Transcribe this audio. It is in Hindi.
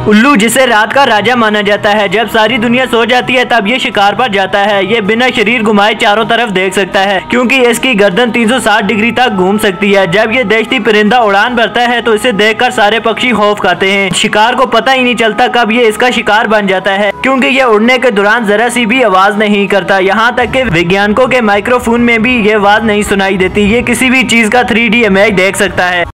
उल्लू, जिसे रात का राजा माना जाता है, जब सारी दुनिया सो जाती है तब ये शिकार पर जाता है। ये बिना शरीर घुमाए चारों तरफ देख सकता है, क्योंकि इसकी गर्दन 360 डिग्री तक घूम सकती है। जब ये दहशती परिंदा उड़ान भरता है तो इसे देखकर सारे पक्षी खौफ खाते हैं। शिकार को पता ही नहीं चलता कब ये इसका शिकार बन जाता है, क्योंकि ये उड़ने के दौरान जरा सी भी आवाज नहीं करता। यहाँ तक कि वैज्ञानिकों के माइक्रोफोन में भी ये आवाज नहीं सुनाई देती। ये किसी भी चीज का 3D इमेज देख सकता है।